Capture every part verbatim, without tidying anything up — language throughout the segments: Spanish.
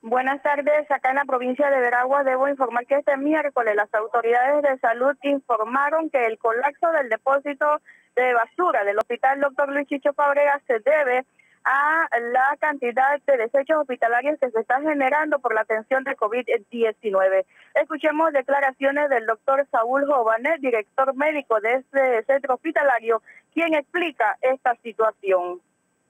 Buenas tardes, acá en la provincia de Veraguas debo informar que este miércoles las autoridades de salud informaron que el colapso del depósito de basura del Hospital Doctor Luis Chicho Fábregas se debe a la cantidad de desechos hospitalarios que se están generando por la atención de COVID diecinueve. Escuchemos declaraciones del doctor Saúl Jovanet, director médico de este centro hospitalario, quien explica esta situación.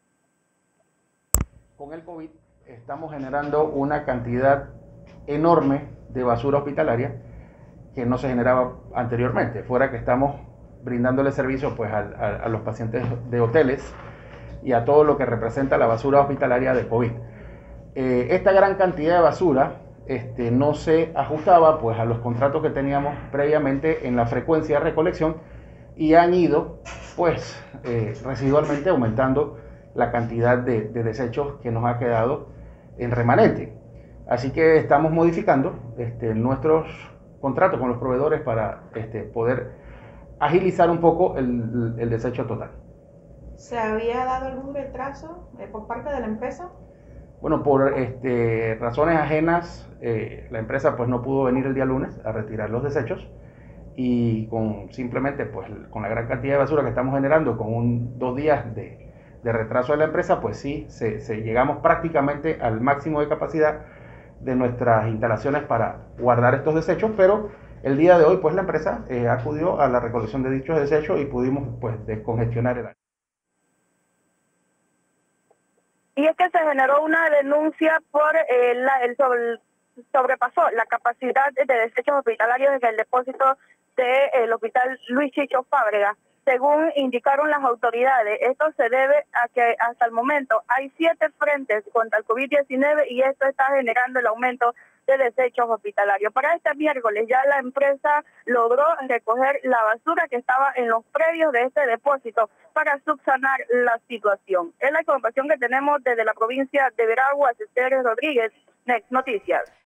Con el COVID estamos generando una cantidad enorme de basura hospitalaria que no se generaba anteriormente, fuera que estamos brindándole servicio pues a, a, a los pacientes de hoteles y a todo lo que representa la basura hospitalaria de COVID. Eh, esta gran cantidad de basura este, no se ajustaba pues a los contratos que teníamos previamente en la frecuencia de recolección y han ido pues eh, residualmente aumentando la cantidad de, de desechos que nos ha quedado en remanente. Así que estamos modificando este, nuestros contratos con los proveedores para este, poder agilizar un poco el, el desecho total. ¿Se había dado algún retraso eh, por parte de la empresa? Bueno, por este, razones ajenas, eh, la empresa pues no pudo venir el día lunes a retirar los desechos y con simplemente pues con la gran cantidad de basura que estamos generando, con un, dos días de de retraso de la empresa, pues sí, se, se llegamos prácticamente al máximo de capacidad de nuestras instalaciones para guardar estos desechos, pero el día de hoy pues la empresa eh, acudió a la recolección de dichos desechos y pudimos pues descongestionar el área. Y es que se generó una denuncia por eh, la, el sobre, sobrepasó la capacidad de desechos hospitalarios en el depósito del Hospital Luis Chicho Fábregas. Según indicaron las autoridades, esto se debe a que hasta el momento hay siete frentes contra el COVID diecinueve y esto está generando el aumento de desechos hospitalarios. Para este miércoles ya la empresa logró recoger la basura que estaba en los predios de este depósito para subsanar la situación. Es la información que tenemos desde la provincia de Veraguas. Esther Rodríguez, Next Noticias.